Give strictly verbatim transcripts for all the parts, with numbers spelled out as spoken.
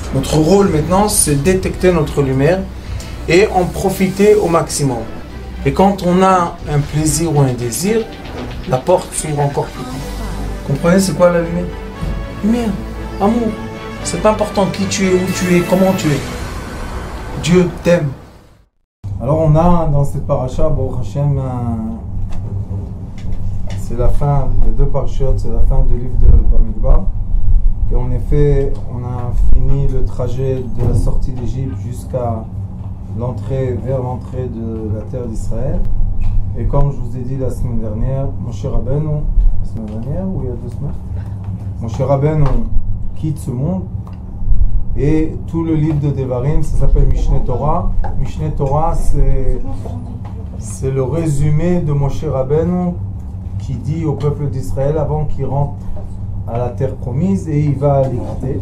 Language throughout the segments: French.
Notre rôle maintenant, c'est détecter notre lumière et en profiter au maximum. Et quand on a un plaisir ou un désir, la porte s'ouvre encore plus grand. Comprenez, c'est quoi la lumière? Lumière, amour. C'est pas important qui tu es, où tu es, comment tu es. Dieu t'aime. Alors on a dans cette paracha, Baruch Hashem, un... c'est la fin, les deux parachutes, c'est la fin du livre de Bamidbar. Et en effet, on a fini le trajet de la sortie d'Égypte jusqu'à l'entrée, vers l'entrée de la terre d'Israël. Et comme je vous ai dit la semaine dernière, Moshe Rabbeinu, la semaine dernière ou il y a deux semaines, Moshe Rabbeinu quitte ce monde. Et tout le livre de Devarim, ça s'appelle Mishneh Torah. Mishneh Torah, c'est, c'est le résumé de Moshe Rabbeinu qui dit au peuple d'Israël avant qu'il rentre à la terre promise et il va les quitter.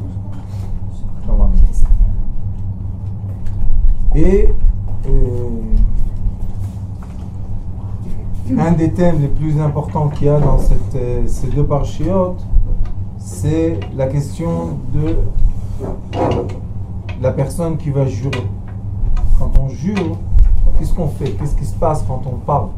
Et euh, un des thèmes les plus importants qu'il y a dans cette, euh, ces deux parchiotes, c'est la question de la personne qui va jurer. Quand on jure, qu'est-ce qu'on fait? Qu'est-ce qui se passe quand on parle?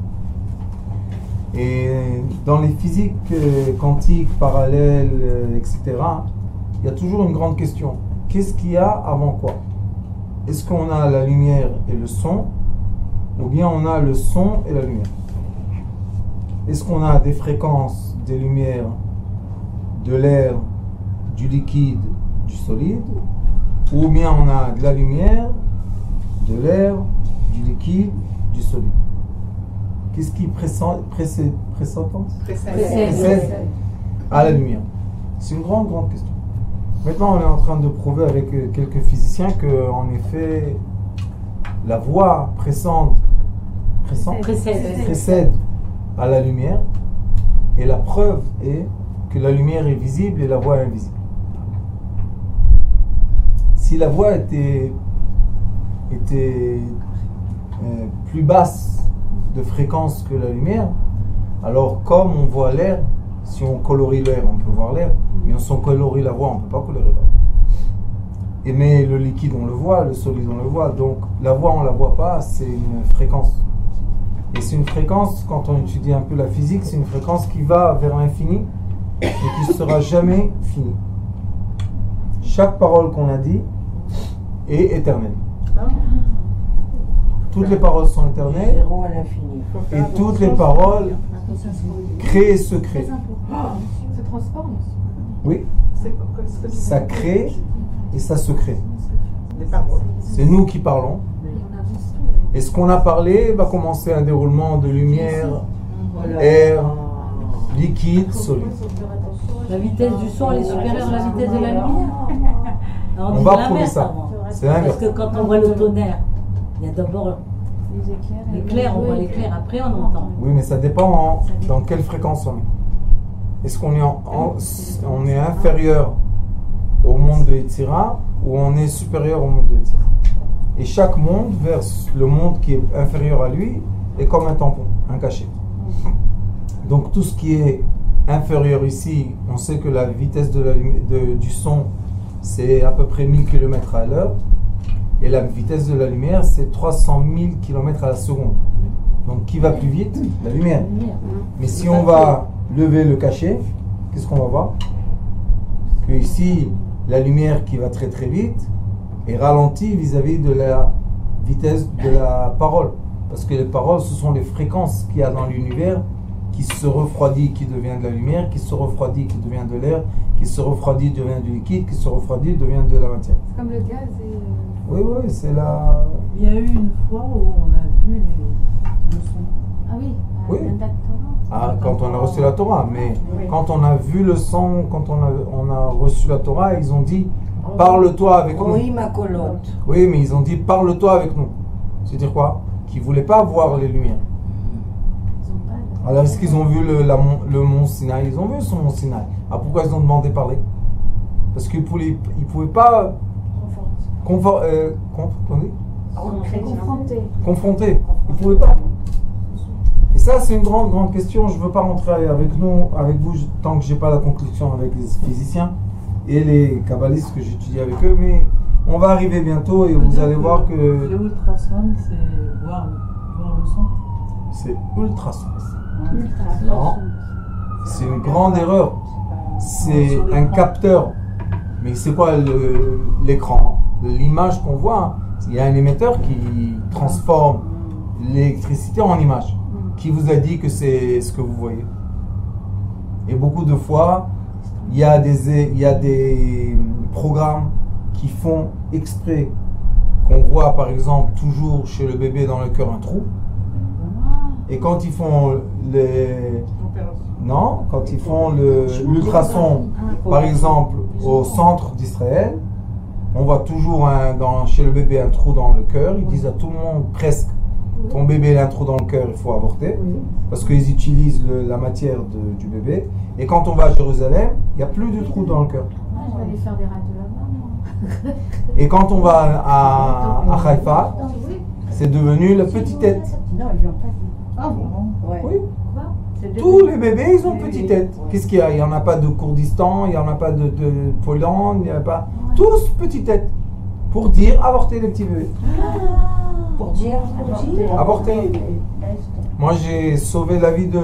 Et dans les physiques euh, quantiques, parallèles, euh, et cetera, il y a toujours une grande question. Qu'est-ce qu'il y a avant quoi? Est-ce qu'on a la lumière et le son, ou bien on a le son et la lumière? Est-ce qu'on a des fréquences, des lumières, de l'air, du liquide, du solide, ou bien on a de la lumière, de l'air, du liquide, du solide? Qu'est-ce qui précède, précède, précède, précède à la lumière? C'est une grande, grande question. Maintenant, on est en train de prouver avec quelques physiciens que, en effet, la voix précède, précède, précède, précède à la lumière, et la preuve est que la lumière est visible et la voix est invisible. Si la voix était, était euh, plus basse de fréquence que la lumière, alors comme on voit l'air, si on colorie l'air, on peut voir l'air, mais si on colorie la voix, on ne peut pas colorer la voix. Et mais le liquide, on le voit, le solide, on le voit, donc la voix, on ne la voit pas, c'est une fréquence. Et c'est une fréquence, quand on étudie un peu la physique, c'est une fréquence qui va vers l'infini et qui ne sera jamais finie. Chaque parole qu'on a dit est éternelle. Toutes les paroles sont éternelles et toutes les paroles créent et se créent. Ça transforme. Oui, ça crée et ça se crée. Les paroles. C'est nous qui parlons. Et ce qu'on a parlé va commencer un déroulement de lumière, air, liquide, solide. La vitesse du son elle est supérieure à la vitesse de la lumière. Alors, on, on va prouver ça. C'est parce que quand on voit le tonnerre, il y a d'abord l'éclair, on voit l'éclair, après on entend. Oui, mais ça dépend en, dans quelle fréquence on est. Est-ce qu'on est, en, en, on est inférieur au monde de Yetzira ou on est supérieur au monde de Yetzira? Et chaque monde vers le monde qui est inférieur à lui est comme un tampon, un cachet. Donc tout ce qui est inférieur ici, on sait que la vitesse de la, de, du son c'est à peu près mille kilomètres à l'heure et la vitesse de la lumière c'est trois cent mille kilomètres à la seconde. Donc qui va plus vite? La lumière. Mais si on va lever le cachet, qu'est-ce qu'on va voir? Que ici la lumière qui va très très vite est ralentie vis-à-vis de la vitesse de la parole. Parce que les paroles, ce sont les fréquences qu'il y a dans l'univers qui se refroidit, qui devient de la lumière, qui se refroidit, qui devient de l'air, qui se refroidit, devient du liquide, qui se refroidit, devient de la matière. C'est comme le gaz et... Oui, oui, c'est la... Il y a eu une fois où on a vu les... le son. Ah oui, oui. Ah, quand on a reçu la Torah. Mais oui. Quand on a vu le son, quand on a, on a reçu la Torah, ils ont dit « Parle-toi avec nous ». Oui, ma colotte. Oui, mais ils ont dit « Parle-toi avec nous ». C'est-à-dire quoi? Qu'ils ne voulaient pas voir les lumières. Alors, est-ce qu'ils ont vu le, la, le mont Sinaï? Ils ont vu son mont Sinaï. Ah, pourquoi ils ont demandé de parler? Parce qu'ils ne pouvaient, ils pouvaient pas confort, euh, con, confronter. confronter. Ils ne pouvaient pas. Et ça, c'est une grande, grande question. Je ne veux pas rentrer avec nous, avec vous, tant que je n'ai pas la conclusion avec les physiciens. et les kabbalistes que j'étudie avec eux, mais on va arriver bientôt et vous allez voir que l'ultrason, c'est voir, voir le son. c'est ultrason. Ultra. Non, c'est une grande erreur. C'est un capteur. Mais c'est quoi le- l'écran? L'image qu'on voit, il y a un émetteur qui transforme l'électricité en image. Qui vous a dit que c'est ce que vous voyez? Et beaucoup de fois, il y a des, il y a des programmes qui font exprès qu'on voit par exemple toujours chez le bébé dans le cœur un trou. Et quand ils font les... Non, quand ils font le- l'ultrason, par exemple, au centre d'Israël, on voit toujours un- dans, chez le bébé un trou dans le cœur. Ils disent à tout le monde, presque, ton bébé a un trou dans le cœur, il faut avorter. Parce qu'ils utilisent le- la matière de- du bébé. Et quand on va à Jérusalem, il n'y a plus de trou dans le cœur. Ah, je vais aller faire des radios là-bas, moi. Et quand on va à, à Haïfa, Oui. c'est devenu la petite tête. Non, ils lui ont pas dit. Ah bon? Ouais. Oui. Quoi? C'est Tous devenu- les bébés, ils ont petite tête. Qu'est-ce qu'il y a? Il n'y en a pas de Kurdistan, il n'y en a pas de, de Pologne, il n'y en a pas. Tous petite tête. Pour dire avorter les petits bébés. Pour dire, Avorter. Moi, j'ai sauvé la vie de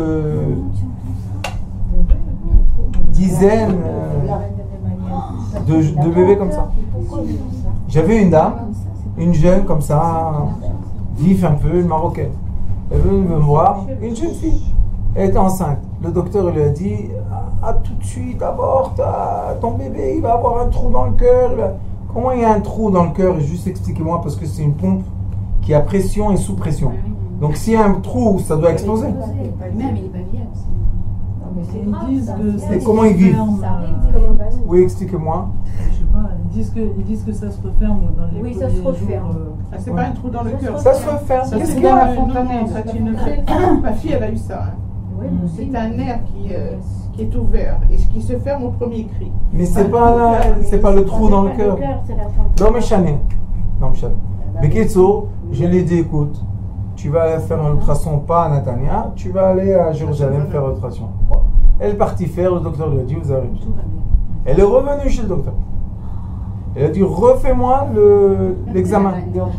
dizaines euh, de, de bébés comme ça. J'avais une dame, une jeune comme ça, vif un peu, une marocaine. Elle venait me voir, une jeune fille. Elle était enceinte. Le docteur lui a dit, ah, tout de suite, avorte, ah, ton bébé, il va avoir un trou dans le cœur. Comment il y a un trou dans le cœur? Juste expliquez-moi, parce que c'est une pompe qui a pression et sous pression. Donc s'il y a un trou, ça doit exploser. Même, il est pas viable. Ils disent que ça Et se comment ils vivent? referme, Ça arrive, euh, c'est comment passer. Oui, expliquez-moi. Je sais pas, ils disent que, ils disent que ça se referme dans les Oui, ça premiers se referme. jours, euh, Ah, c'est Ouais. pas un trou dans le cœur. Ça se referme. Ça, Qu'est-ce c'est qu'il y dans la a? fontanelle. Ça, tu ne fais- Ma fille, elle a eu ça. hein. Oui, Mm. C'est un nerf qui, euh, qui est ouvert et qui se ferme au premier cri. Mais c'est pas, la- c'est pas le trou dans le cœur. Non, mais Chané. Non, mais Chané. Mais Ketso, je lui ai dit, écoute, tu vas aller faire un ultrason pas à Netanya, tu vas aller à Jérusalem faire un ultrason. Bon. Elle est partie faire, le docteur lui a dit, vous avez tout. Elle est revenue chez le docteur. Elle a dit, refais-moi le- l'examen. La radio.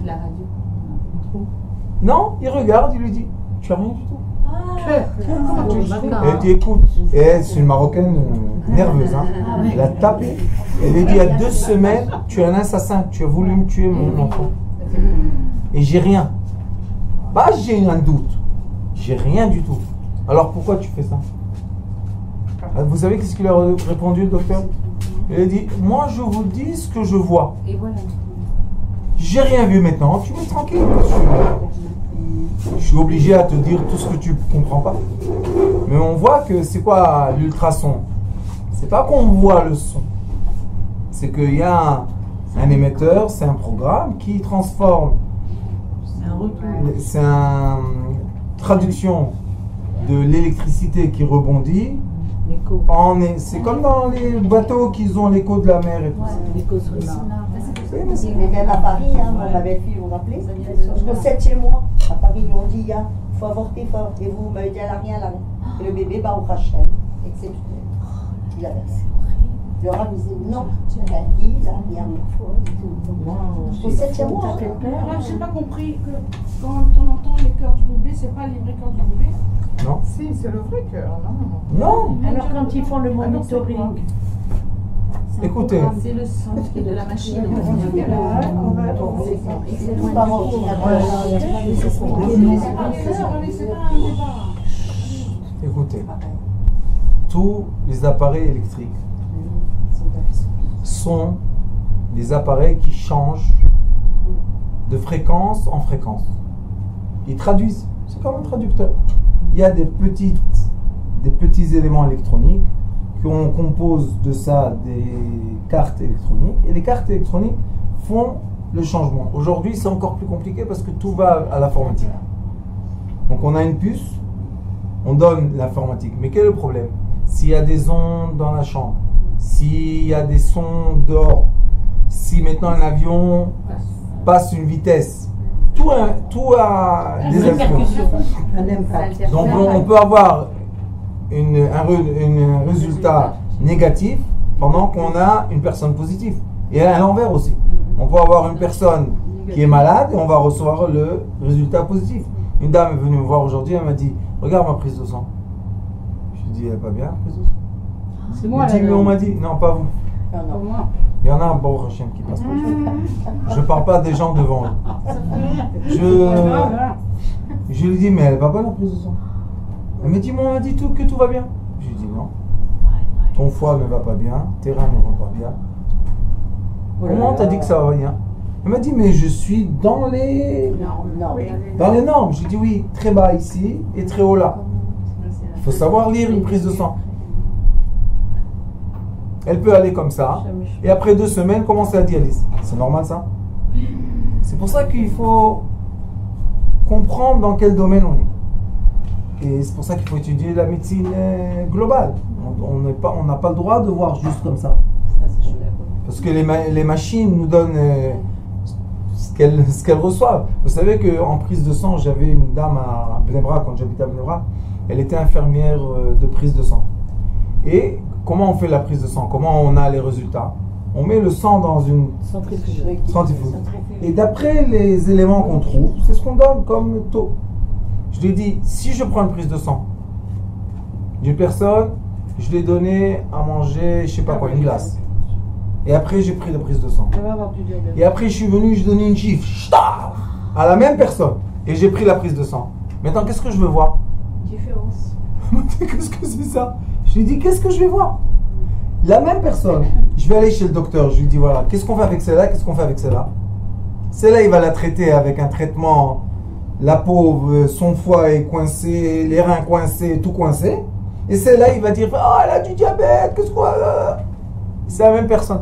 Non, il regarde, il lui dit, tu as rien du tout. Comment tu sais? Elle a dit, écoute, et elle, c'est une Marocaine euh, nerveuse, hein. Elle a tapé. Elle lui a dit, il y a deux semaines, tu es un assassin, tu as voulu me tuer mon enfant. Et j'ai rien. Bah, j'ai un doute. J'ai rien du tout. Alors pourquoi tu fais ça? Vous savez qu'est-ce qu'il a répondu, le docteur? Il a dit, moi je vous dis ce que je vois. Et voilà. J'ai rien vu maintenant, tu me tranquille. Je suis obligé à te dire tout ce que tu comprends pas. Mais on voit que c'est quoi l'ultrason? C'est pas qu'on voit le son. C'est qu'il y a un, un émetteur, c'est un programme qui transforme. c'est un retour. C'est une traduction de l'électricité qui rebondit. L'écho. En, c'est comme dans les bateaux qu'ils ont l'écho de la mer et tout ça. L'écho sonore. Oui, mais c'est- Mais même à Paris, hein, mon belle-fille, vous vous rappelez? Au septième mois, à Paris, ils lui ont dit, il faut avorter, il faut avorter. Et vous m'avez dit, elle n'a rien, elle n'a rien. Et le bébé, bah, au Hachem, exceptionnel. Il a versé. Le rab disait, non, elle a dit, il n'a rien. Au septième mois. Alors, j'ai pas compris que quand on entend les cœurs du bébé, c'est pas les vrais cœurs du bébé. Non. Si, c'est le vrai cœur, non? Non. Alors quand ils font le monitoring, Écoutez, C'est le son qui est de la machine. On va C'est tout par ordinateur. C'est pas un cœur, mais c'est pas un départ. écoutez. Tous les appareils électriques sont des appareils qui changent de fréquence en fréquence. Ils traduisent. C'est comme un traducteur. Il y a des petites, des petits éléments électroniques qu'on compose de ça des cartes électroniques et les cartes électroniques font le changement. Aujourd'hui, c'est encore plus compliqué parce que tout va à l'informatique. Donc on a une puce, on donne l'informatique. Mais quel est le problème? S'il y a des ondes dans la chambre, s'il y a des sons dehors, si maintenant un avion passe une vitesse, tout a, tout a des influences. un impact. Donc on, on peut avoir une- un, re- une- un résultat négatif pendant qu'on a une personne positive. Et à l'envers aussi. On peut avoir une personne qui est malade et on va recevoir le résultat positif. Une dame est venue me voir aujourd'hui, elle m'a dit « Regarde ma prise de sang ». Je lui ai dit « Elle n'est pas bien, la prise de sang ». C'est moi, Elle dit, là. mais on m'a dit « Non, pas vous ». Non, non. Pour moi. Il y en a un bon Hachem qui passe par là. Je ne parle pas des gens devant eux. Je, je lui dis, mais elle va pas la prise de sang. Elle me dit, mais on m'a dit tout, que tout va bien. Je lui dis, non. Ton foie ne va pas bien, tes reins ne vont pas bien. Comment t'as dit que ça va bien? Elle m'a dit, mais je suis dans les, Non. dans les normes. Je lui dis, oui, très bas ici et très haut là. Il faut savoir lire une prise de sang. Elle peut aller comme ça, et après deux semaines, commencer la dialyse. C'est normal ça? C'est pour ça qu'il faut comprendre dans quel domaine on est. Et c'est pour ça qu'il faut étudier la médecine globale. On n'a pas, on n'a pas le droit de voir juste comme ça. Parce que les, ma les machines nous donnent euh, ce qu'elles ce qu'elles reçoivent. Vous savez qu'en prise de sang, j'avais une dame à Bnebra, quand j'habitais à Bnebra, elle était infirmière de prise de sang. Et comment on fait la prise de sang? Comment on a les résultats? On met le sang dans une Centrifuge. centrifuge. Et d'après les éléments qu'on trouve, c'est ce qu'on donne comme taux. Je lui ai dit, si je prends une prise de sang d'une personne, je lui ai donné à manger, je sais pas quoi, une glace. Et après, j'ai pris la prise de sang. Elle va avoir du diabète. Et après, je suis venu, je donné une gifle ch'ta, à la même personne. Et j'ai pris la prise de sang. Maintenant, qu'est-ce que je veux voir? Différence. Qu'est-ce que c'est ça? Je lui ai dit, qu'est-ce que je vais voir? La même personne. Je vais aller chez le docteur. Je lui dis, voilà, qu'est-ce qu'on fait avec celle-là? Qu'est-ce qu'on fait avec celle-là? Celle-là, il va la traiter avec un traitement. La pauvre, son foie est coincé, les reins coincés, tout coincé. Et celle-là, il va dire, ah, elle a du diabète, qu'est-ce qu'on a? C'est la même personne.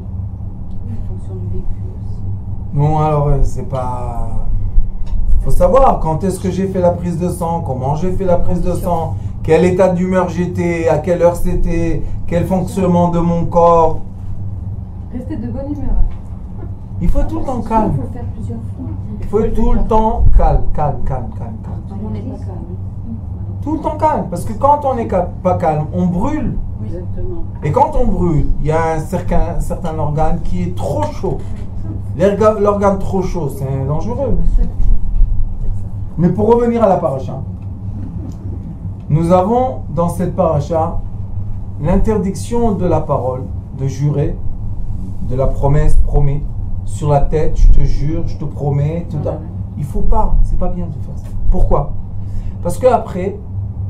En fonction du vécu aussi. Non, alors, euh, c'est pas... Il faut savoir quand est-ce que j'ai fait la prise de sang, comment j'ai fait la prise de sang, quel état d'humeur j'étais, à quelle heure c'était, quel fonctionnement de mon corps. Restez de bonne humeur. Il faut tout le temps calme. Il faut le faire plusieurs fois. Il faut être tout le temps calme, calme, calme, calme, calme. On n'est pas calme. Tout le temps calme, parce que quand on n'est pas calme, on brûle. Exactement. Et quand on brûle, il y a un certain, un certain organe qui est trop chaud. L'organe trop chaud, c'est dangereux. Mais pour revenir à la paracha, nous avons dans cette paracha l'interdiction de la parole, de jurer, de la promesse, promet, sur la tête, je te jure, je te promets, tout ça. Il faut pas, c'est pas bien de faire ça. Pourquoi? Parce que après,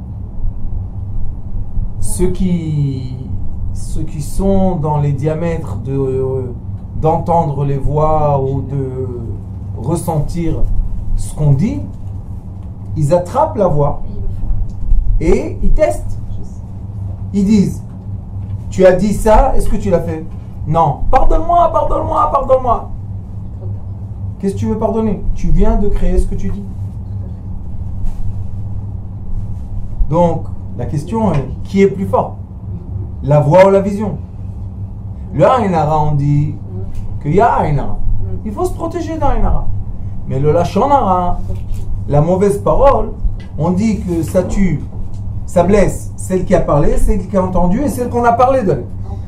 ceux qui, ceux qui sont dans les diamètres de, euh, d'entendre les voix ou de ressentir ce qu'on dit, ils attrapent la voix et ils testent. Ils disent, tu as dit ça, est-ce que tu l'as fait? Non. Pardonne-moi, pardonne-moi, pardonne-moi. Qu'est-ce que tu veux pardonner? Tu viens de créer ce que tu dis. Donc, la question est, qui est plus fort? La voix ou la vision? Le Aïnara, on dit qu'il y a Aïnara. Il faut se protéger d'Aïnara. Mais le Lachon Hara, la mauvaise parole, on dit que ça tue, ça blesse celle qui a parlé, celle qui a entendu et celle qu'on a parlé d'elle.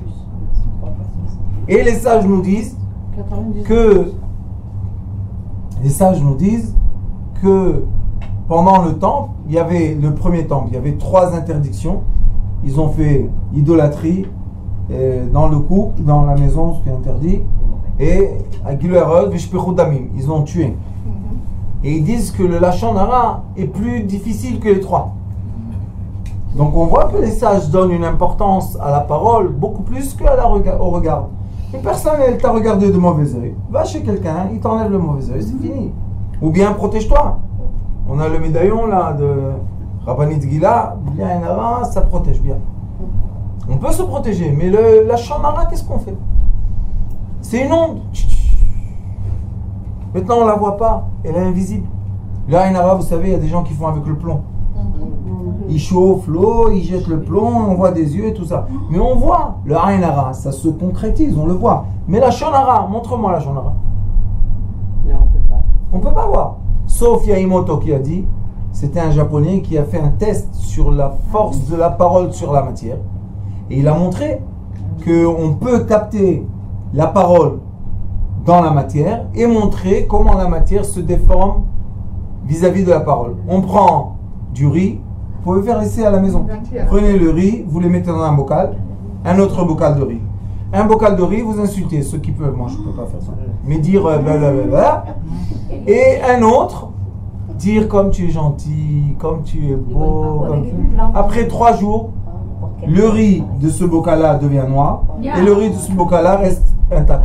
Et les sages nous disent que les sages nous disent que pendant le temple, il y avait le premier temple, il y avait trois interdictions. Ils ont fait idolâtrie euh, dans le couple, dans la maison, ce qui est interdit, et à Gilerod, Vishpechut Damim, ils ont tué. Et ils disent que le Lachon Hara est plus difficile que les trois. Donc on voit que les sages donnent une importance à la parole beaucoup plus qu'au regard. Une personne, elle t'a regardé de mauvais œil, va chez quelqu'un, il t'enlève le mauvais œil, c'est fini. Ou bien protège-toi. On a le médaillon là de Rabbanit Gila, bien Hara, ça protège bien. On peut se protéger, mais le Lachon Hara, qu'est-ce qu'on fait? C'est une onde. Maintenant on ne la voit pas, elle est invisible. Là, Hara, vous savez, il y a des gens qui font avec le plomb. Ils chauffent l'eau, ils jettent le plomb, on voit des yeux et tout ça. Mais on voit le Hara, ça se concrétise, on le voit. Mais la Shonara, montre-moi la Shonara. Là, on peut pas. On ne peut pas voir. Sauf Yaimoto qui a dit, c'était un japonais qui a fait un test sur la force de la parole sur la matière. Et il a montré qu'on peut capter la parole dans la matière et montrer comment la matière se déforme vis-à-vis de la parole. On prend du riz, vous pouvez faire ici à la maison. Prenez le riz, vous le mettez dans un bocal, un autre bocal de riz. Un bocal de riz, vous insultez ceux qui peuvent, moi je ne peux pas faire ça, mais dire euh, blablabla. Et un autre, dire comme tu es gentil, comme tu es beau. Comme... Après trois jours, le riz de ce bocal-là devient noir et le riz de ce bocal-là reste intact.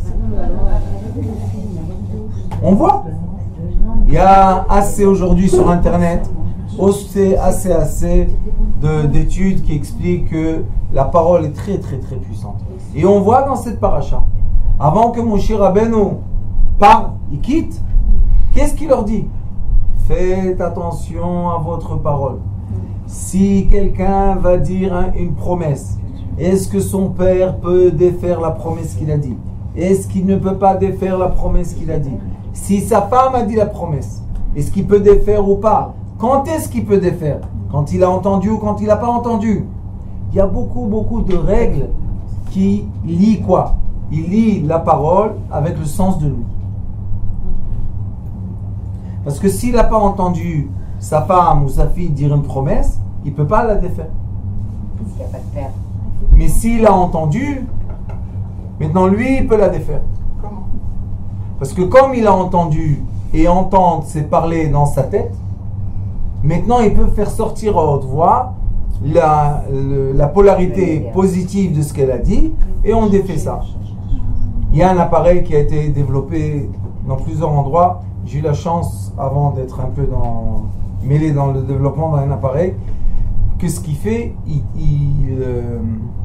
On voit. Il y a assez aujourd'hui sur Internet, assez, assez, assez de, d'études qui expliquent que la parole est très, très, très puissante. Et on voit dans cette paracha, avant que Moshe Rabbeinu parle, il quitte, qu'est-ce qu'il leur dit? Faites attention à votre parole. Si quelqu'un va dire hein, une promesse, est-ce que son père peut défaire la promesse qu'il a dit? Est-ce qu'il ne peut pas défaire la promesse qu'il a dit? Si sa femme a dit la promesse, est-ce qu'il peut défaire ou pas? Quand est-ce qu'il peut défaire? Quand il a entendu ou quand il n'a pas entendu? Il y a beaucoup, beaucoup de règles qui lient quoi? Il lie la parole avec le sens de lui. Parce que s'il n'a pas entendu sa femme ou sa fille dire une promesse, il ne peut pas la défaire. S'il n'y a pas de père. Mais s'il a entendu, maintenant lui, il peut la défaire. Comment? Parce que comme il a entendu, et entendre, c'est parler dans sa tête, maintenant il peut faire sortir à haute voix la, le, la polarité positive de ce qu'elle a dit, et on défait ça. Il y a un appareil qui a été développé dans plusieurs endroits. J'ai eu la chance, avant d'être un peu dans, mêlé dans le développement d'un appareil, que ce qu'il fait, il, il, euh,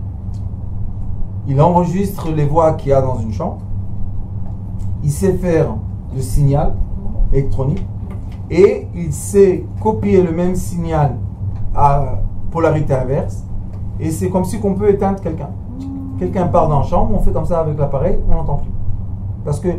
il enregistre les voix qu'il y a dans une chambre, il sait faire le signal électronique, et il sait copier le même signal à polarité inverse, et c'est comme si on peut éteindre quelqu'un. Quelqu'un part dans la chambre, on fait comme ça avec l'appareil, on n'entend plus. Parce que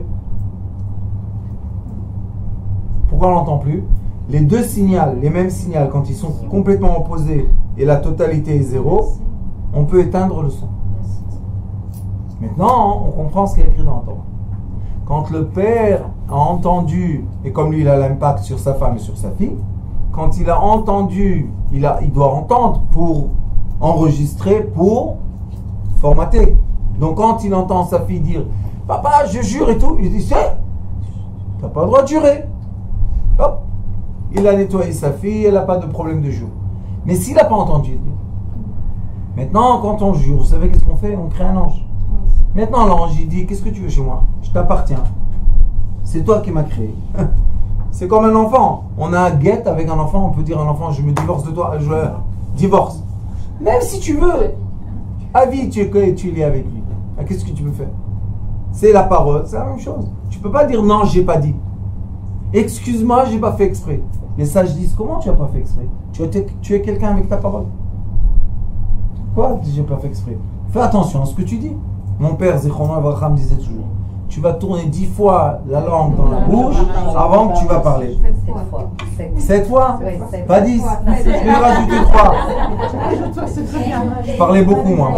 pourquoi on n'entend plus? Les deux signaux, les mêmes signaux, quand ils sont complètement opposés et la totalité est zéro, on peut éteindre le son. Maintenant, on comprend ce qu'il y a écrit dans le Torah. Quand le père a entendu, et comme lui il a l'impact sur sa femme et sur sa fille, quand il a entendu, il, a, il doit entendre pour enregistrer, pour formater. Donc quand il entend sa fille dire « Papa, je jure et tout », il dit « C'est, t'as pas le droit de jurer ». Hop, il a nettoyé sa fille, elle n'a pas de problème de jour. Mais s'il n'a pas entendu, maintenant quand on jure, vous savez qu'est-ce qu'on fait? On crée un ange. Maintenant l'ange il dit, qu'est-ce que tu veux chez moi? Je t'appartiens. C'est toi qui m'as créé. C'est comme un enfant. On a un guet avec un enfant, on peut dire à un enfant, je me divorce de toi, je divorce. Même si tu veux, à vie tu es, tu es lié avec lui. Qu'est-ce que tu peux faire? C'est la parole, c'est la même chose. Tu peux pas dire non, j'ai pas dit. Excuse-moi, j'ai pas fait exprès. Les sages disent, comment tu as pas fait exprès? Tu as tué quelqu'un avec ta parole. Quoi, j'ai pas fait exprès? Fais attention à ce que tu dis. Mon père, Zichrono Avraham, disait toujours, tu vas tourner dix fois la langue dans la bouche avant que tu vas parler. Sept fois. Sept fois? Oui, sept. Pas dix. Je vais rajouter trois. Je parlais beaucoup, moi.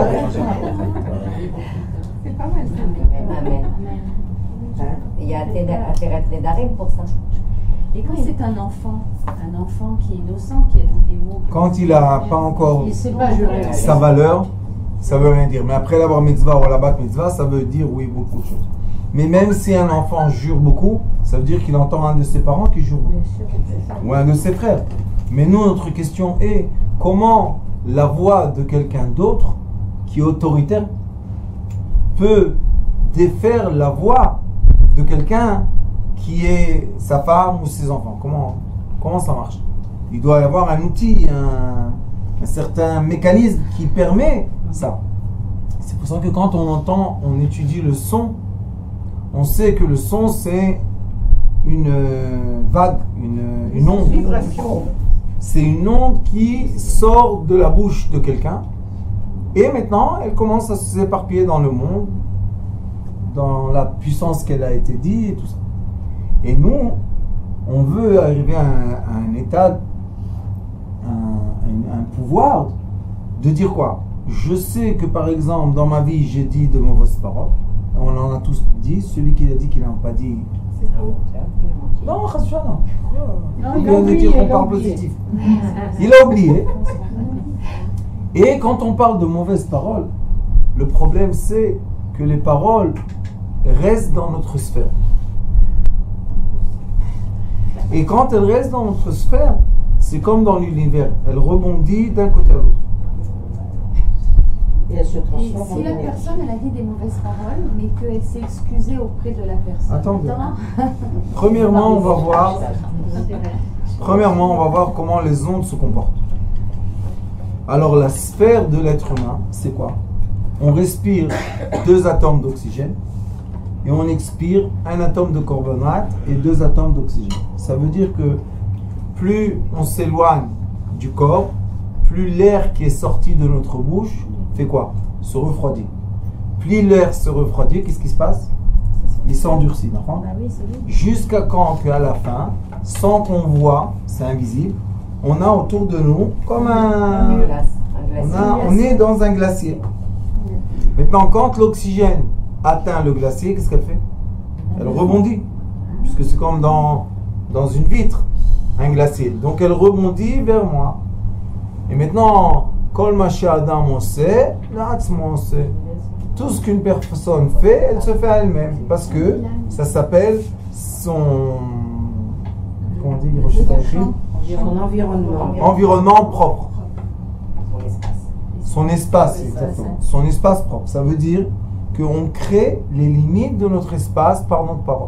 C'est pas mal ça. Amen. Il y a Ateret Nedarim pour ça. Et quand c'est un enfant, un enfant qui est innocent, qui a dit des mots. Quand il n'a pas encore Il sait pas jurer. sa valeur, ça veut rien dire. Mais après l'avoir mitzvah ou la bat mitzvah, ça veut dire oui, beaucoup de choses. Mais même si un enfant jure beaucoup, ça veut dire qu'il entend un de ses parents qui jure beaucoup. Ou un de ses frères. Mais nous, notre question est, comment la voix de quelqu'un d'autre, qui est autoritaire, peut défaire la voix de quelqu'un qui est sa femme ou ses enfants? Comment, comment ça marche? Il doit y avoir un outil, un, un certain mécanisme qui permet ça. C'est pour ça que quand on entend, on étudie le son, on sait que le son c'est une vague, une, une onde. C'est une onde qui sort de la bouche de quelqu'un et maintenant elle commence à s'éparpiller dans le monde, dans la puissance qu'elle a été dit et tout ça. Et nous, on veut arriver à un, à un état, un, un, un pouvoir de dire quoi? je sais que par exemple dans ma vie j'ai dit de mauvaises paroles. On en a tous dit. Celui qui a dit qu'il n'a pas dit. C'est faux. Non, Khashoggi, non. Non, Il il vient a de oublié, dire qu'on il a parle oublié. positif. Il a oublié. Et quand on parle de mauvaises paroles, le problème c'est que les paroles restent dans notre sphère. Et quand elles restent dans notre sphère, c'est comme dans l'univers. Elles rebondissent d'un côté à l'autre. Et elle se Et transforme en si la énergie. personne elle a dit des mauvaises paroles, mais qu'elle s'est excusée auprès de la personne. Attendez. Attends. Premièrement, on va voir. Premièrement, on va voir comment les ondes se comportent. Alors, la sphère de l'être humain, c'est quoi? On respire deux atomes d'oxygène et on expire un atome de carbonate et deux atomes d'oxygène. Ça veut dire que plus on s'éloigne du corps, plus l'air qui est sorti de notre bouche fait quoi? Se refroidit. Plus l'air se refroidit, qu'est-ce qui se passe? Il s'endurcit, d'accord? Bah oui, c'est lui. Jusqu'à quand qu'à la fin, sans qu'on voit, c'est invisible, on a autour de nous comme un... Un glace, un On, glacier. a- on est dans un glacier. Maintenant, quand l'oxygène atteint le glacier, qu'est-ce qu'elle fait? Elle rebondit. Puisque c'est comme dans, dans une vitre, un glacier. Donc elle rebondit vers moi. Et maintenant, Kol Masha Adam on sait, l'Atzmo on sait. Tout ce qu'une personne fait, elle se fait à elle-même. Parce que ça s'appelle son. Comment on dit? Rochette à l'écrit Son environnement. Environnement propre. Son espace. Son espace, exactement. Son espace propre. Ça veut dire qu'on crée les limites de notre espace par notre parole.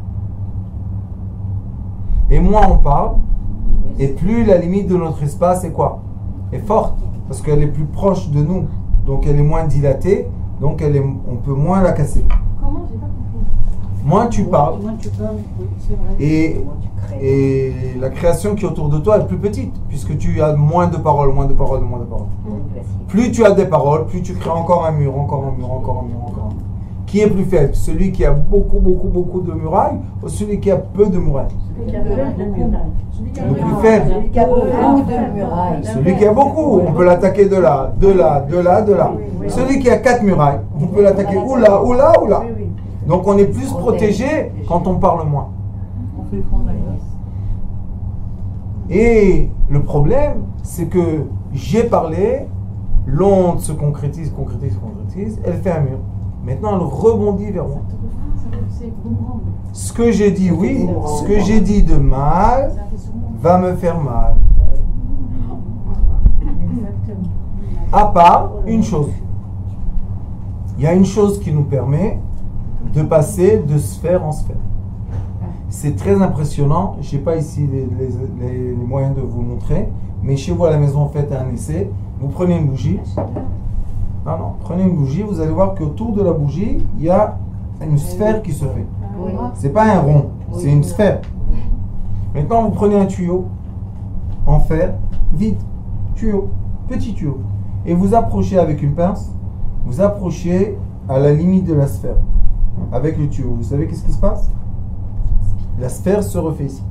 Et moins on parle, et plus la limite de notre espace est quoi? Est forte. Parce qu'elle est plus proche de nous. Donc elle est moins dilatée. Donc elle est, on peut moins la casser. Comment? J'ai pas compris. Moins tu parles, Moi, tu parles, oui, c'est vrai. et, Comment tu crées. et la création qui est autour de toi est plus petite. Puisque tu as moins de paroles, moins de paroles, moins de paroles. Un glacier. Plus tu as des paroles, plus tu crées encore un mur, encore un mur, encore un mur, encore un mur. Qui est plus faible? Celui qui a beaucoup, beaucoup, beaucoup de murailles ou celui qui a peu de murailles? Celui qui a fait beaucoup. Celui qui a Le fait plus beaucoup. faible. Celui qui a beaucoup de murailles. Celui qui a beaucoup, on peut l'attaquer de là, de là, de là, de là. Celui qui a quatre murailles, on peut l'attaquer ou là, ou là, ou là. Oui, oui. Donc on est plus protégé quand on parle moins. On fait fondre la glace. Et le problème, c'est que j'ai parlé, l'onde se concrétise, concrétise, concrétise, elle fait un mur. Maintenant, elle rebondit vers moi. C'est boomerang. Ce que j'ai dit oui, ce que j'ai dit de mal Ça fait sûrement. va me faire mal. Exactement. À part une chose. Il y a une chose qui nous permet de passer de sphère en sphère. C'est très impressionnant. Je n'ai pas ici les, les- les- les moyens de vous montrer, mais chez vous à la maison, faites un essai. Vous prenez une bougie. Non, non, prenez une bougie. Vous allez voir qu'autour de la bougie, il y a une sphère qui se fait. Oui. C'est pas un rond, c'est une sphère. Maintenant, vous prenez un tuyau en fer, vide, tuyau, petit tuyau, et vous approchez avec une pince, vous approchez à la limite de la sphère avec le tuyau. Vous savez qu'est-ce qui se passe? La sphère se refait ici.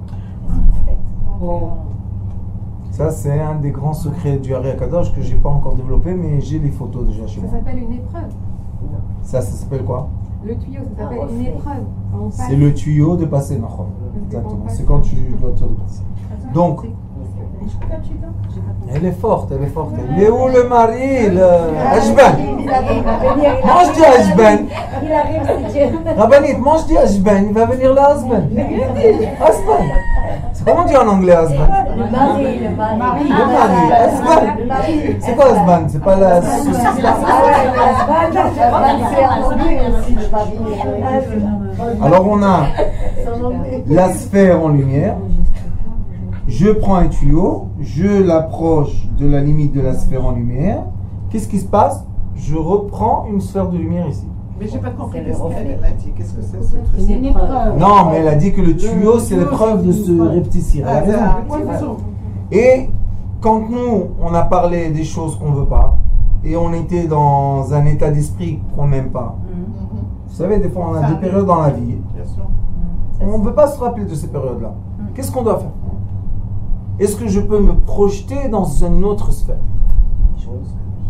Bon. Ça, c'est un des grands secrets du Hari Akadosh que j'ai pas encore développé, mais j'ai les photos déjà chez Ça moi. s'appelle une épreuve. Ça, ça s'appelle quoi? Le tuyau, ça s'appelle Un une reflet. épreuve. Quand on passe- C'est le tuyau de passer, Nahom. Exactement. C'est quand tu dois te dépasser. Donc, elle est forte, elle est forte. Elle est où le mari, le Ajban? Mange du Ajban. Il arrive, c'est Dieu. Rabanit, mange du Ajban. Il va venir là, Ajban. Ajban. C'est comment on dit en anglais, Ajban? Le mari, le mari. Le mari, Ajban. C'est quoi Ajban? C'est pas la saucisse là? Ah ouais, le husband, c'est un anglais aussi, le mari. Alors, on a la sphère en lumière. Je prends un tuyau, je l'approche de la limite de la sphère en lumière. Qu'est-ce qui se passe? Je reprends une sphère de lumière ici. Mais j'ai pas compris C'est le qu'est-ce reflet. qu'elle a dit. Qu'est-ce que c'est ce truc? C'est une épreuve. Non, mais elle a dit que le tuyau, c'est l'épreuve de se rétrécir. Elle a Ah, raison. ah, ouais, raison. Et quand nous, on a parlé des choses qu'on ne veut pas, et on était dans un état d'esprit qu'on n'aime pas, Mhm. vous savez, des fois, on a Ça des arrive. périodes dans la vie, Bien sûr. on ne veut pas se rappeler de ces périodes-là. Qu'est-ce qu'on doit faire? Est-ce que je peux me projeter dans une autre sphère?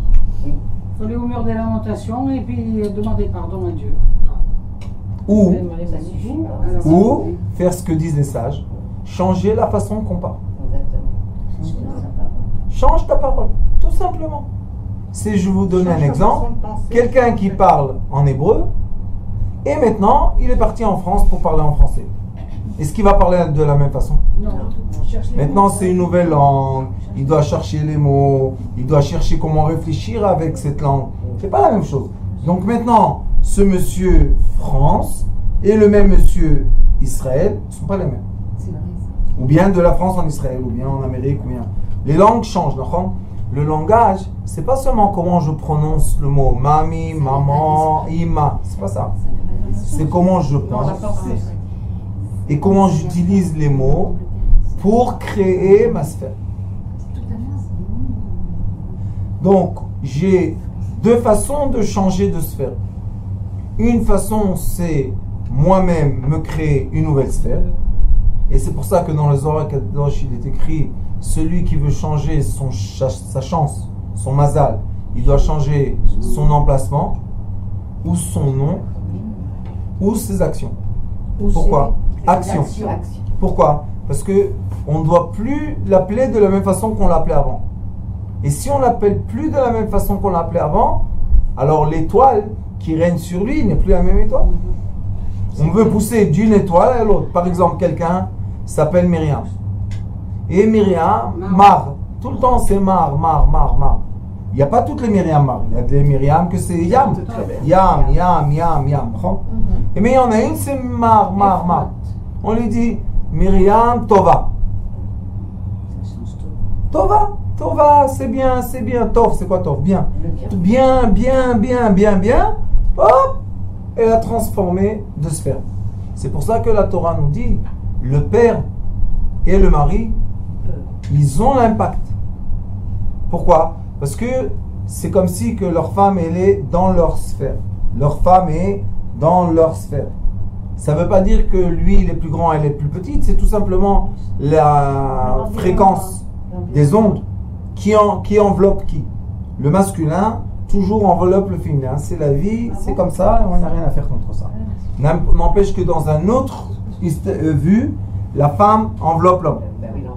Il faut aller au mur des lamentations et puis demander pardon à Dieu. Ou, Ça suffit pas. Alors, ou faire ce que disent les sages, changer la façon qu'on parle. Exactement. Change ta parole, tout simplement. Si je vous donne un exemple, quelqu'un qui parle en hébreu, et maintenant il est parti en France pour parler en français. Est-ce qu'il va parler de la même façon? non, cherche les Maintenant mots. c'est une nouvelle langue, il doit chercher les mots, il doit chercher comment réfléchir avec cette langue. C'est pas la même chose. Donc maintenant, ce monsieur France et le même monsieur Israël ne sont pas les mêmes. C'est vrai, Ou bien de la France en Israël, ou bien en Amérique, ou bien... Les langues changent, d'accord? Le langage, c'est pas seulement comment je prononce le mot mami, maman, ima, c'est pas ça. C'est comment je pense et comment j'utilise les mots pour créer ma sphère. Donc, j'ai deux façons de changer de sphère. Une façon, c'est moi-même me créer une nouvelle sphère. Et c'est pour ça que dans le Zohar Kadosh, il est écrit, celui qui veut changer son, sa chance, son mazal, il doit changer son emplacement, ou son nom, ou ses actions. Pourquoi? Action. Pourquoi? Parce que on ne doit plus l'appeler de la même façon qu'on l'appelait avant. Et si on l'appelle plus de la même façon qu'on l'appelait avant, alors l'étoile qui règne sur lui n'est plus la même étoile. On veut pousser d'une étoile à l'autre. Par exemple, quelqu'un s'appelle Myriam. Et Myriam, Mar. Tout le temps, c'est Mar, Mar, Mar, Mar. Il n'y a pas toutes les Myriam Mar. Il y a des Myriam que c'est Yam. Yam, Yam, Yam, Yam. Et mais il y en a une, c'est Mar, Mar, Mar. On lui dit Myriam Tova. Tova, Tova, c'est bien, c'est bien. Tov, c'est quoi Tov? Bien. Bien, bien, bien, bien, bien. Hop, elle a transformé de sphère. C'est pour ça que la Torah nous dit, le père et le mari, ils ont l'impact. Pourquoi? Parce que c'est comme si que leur femme, elle est dans leur sphère. Leur femme est dans leur sphère. Ça ne veut pas dire que lui, il est plus grand, elle est plus petite. C'est tout simplement la fréquence des ondes qui, en, qui enveloppe qui? Le masculin toujours enveloppe le féminin. C'est la vie, c'est comme ça, et on n'a rien à faire contre ça. N'empêche que dans un autre vue, la femme enveloppe l'homme.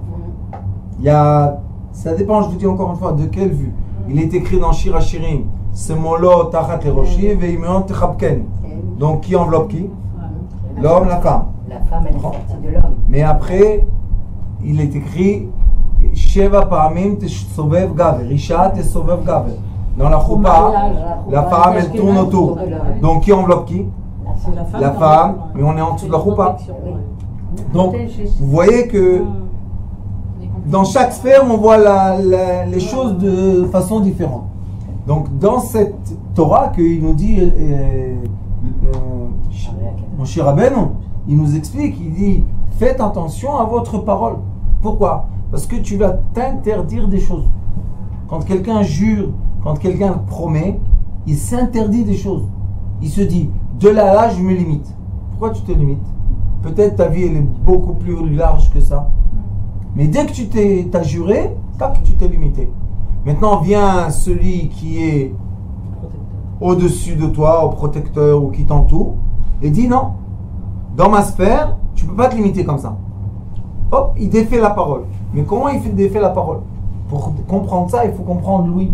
Il y a, ça dépend, je vous dis encore une fois, de quelle vue. Il est écrit dans Shir HaShirim, Semolo tachat leroshi ve'imeon techapken. Donc qui enveloppe qui? L'homme, la femme. La femme, elle est sortie de l'homme. Mais après, il est écrit Sheva pa'amim tesovev gaver, Isha tesovev gaver. Dans la choupa, la femme, elle tourne autour. Donc qui enveloppe qui? La femme, La femme, mais on est en dessous de la choupa. Donc, vous voyez que dans chaque sphère, on voit la, la, les choses de façon différente. Donc, dans cette Torah qu'il nous dit, euh, euh, mon cher Rabbeinu, il nous explique, il dit, faites attention à votre parole. Pourquoi? Parce que tu vas t'interdire des choses. Quand quelqu'un jure, quand quelqu'un promet, il s'interdit des choses. Il se dit, de là à là, je me limite. Pourquoi tu te limites? Peut-être ta vie, elle est beaucoup plus large que ça. Mais dès que tu t'es, t'as juré, tac, tu t'es limité. Maintenant vient celui qui est au-dessus de toi, au protecteur ou qui t'entoure, et dit non, dans ma sphère, tu ne peux pas te limiter comme ça. Hop, il défait la parole. Mais comment il fait défait la parole? Pour comprendre ça, il faut comprendre l'ouïe.